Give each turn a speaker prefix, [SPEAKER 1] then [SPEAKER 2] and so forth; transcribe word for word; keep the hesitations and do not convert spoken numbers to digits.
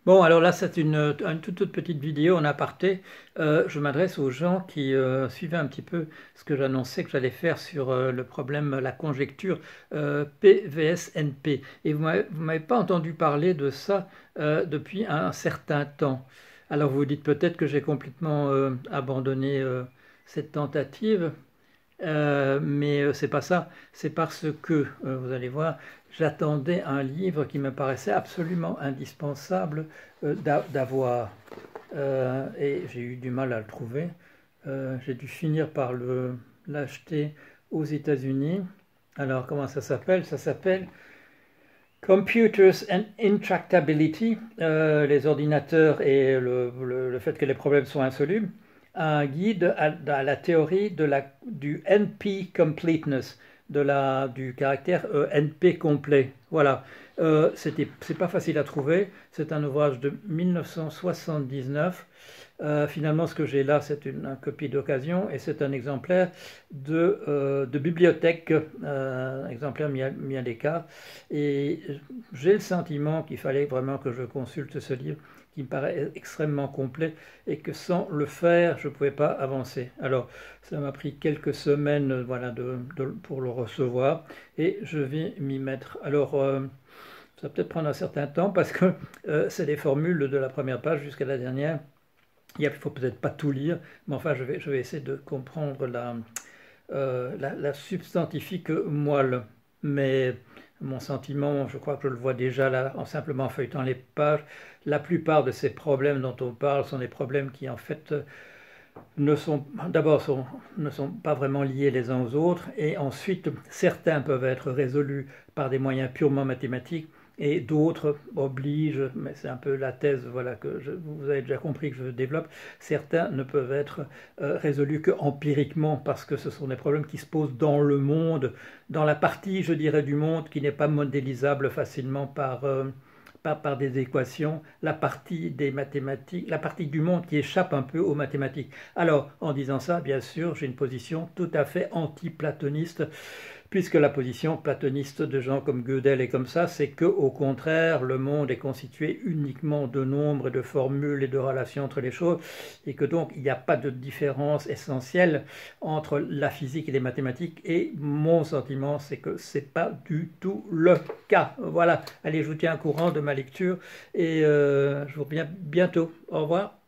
[SPEAKER 1] Bon, alors là, c'est une, une toute, toute petite vidéo en aparté. Euh, je m'adresse aux gens qui euh, suivaient un petit peu ce que j'annonçais que j'allais faire sur euh, le problème, la conjecture euh, P V S N P. Et vous ne m'avez pas entendu parler de ça euh, depuis un certain temps. Alors vous vous dites peut-être que j'ai complètement euh, abandonné euh, cette tentative. Euh, mais euh, c'est pas ça, c'est parce que, euh, vous allez voir, j'attendais un livre qui me paraissait absolument indispensable euh, d'avoir. Euh, et j'ai eu du mal à le trouver. Euh, j'ai dû finir par le, l'acheter aux États-Unis. Alors, comment ça s'appelle? Ça s'appelle Computers and Intractability, euh, les ordinateurs et le, le, le, fait que les problèmes sont insolubles, un guide à, à la théorie de la, du N P completeness, de la, du caractère euh, N P complet. Voilà, euh, c'est pas facile à trouver, c'est un ouvrage de mille neuf cent soixante-dix-neuf. Euh, finalement, ce que j'ai là, c'est une, une, copie d'occasion et c'est un exemplaire de, euh, de bibliothèque, euh, exemplaire mis à, mis à l'écart. Et j'ai le sentiment qu'il fallait vraiment que je consulte ce livre qui me paraît extrêmement complet et que sans le faire, je ne pouvais pas avancer. Alors, ça m'a pris quelques semaines voilà, de, de, pour le recevoir et je vais m'y mettre. Alors, euh, ça va peut-être prendre un certain temps parce que euh, c'est les formules de la première page jusqu'à la dernière. Il ne faut peut-être pas tout lire, mais enfin, je vais, je vais essayer de comprendre la, euh, la, la substantifique moelle. Mais mon sentiment, je crois que je le vois déjà là, en simplement feuilletant les pages, la plupart de ces problèmes dont on parle sont des problèmes qui en fait ne sont d'abord sont, ne sont pas vraiment liés les uns aux autres, et ensuite certains peuvent être résolus par des moyens purement mathématiques, et d'autres obligent, mais c'est un peu la thèse voilà, que je, vous avez déjà compris que je développe, certains ne peuvent être euh, résolus que empiriquement, parce que ce sont des problèmes qui se posent dans le monde, dans la partie, je dirais, du monde qui n'est pas modélisable facilement par... Euh, pas par des équations, la partie des mathématiques, la partie du monde qui échappe un peu aux mathématiques. Alors, en disant ça, bien sûr, j'ai une position tout à fait anti-platoniste, puisque la position platoniste de gens comme Gödel et comme ça, c'est que, au contraire, le monde est constitué uniquement de nombres et de formules et de relations entre les choses, et que donc il n'y a pas de différence essentielle entre la physique et les mathématiques. Et mon sentiment, c'est que c'est pas du tout le cas. Voilà. Allez, je vous tiens au courant de ma lecture et euh, je vous reviens bientôt. Au revoir.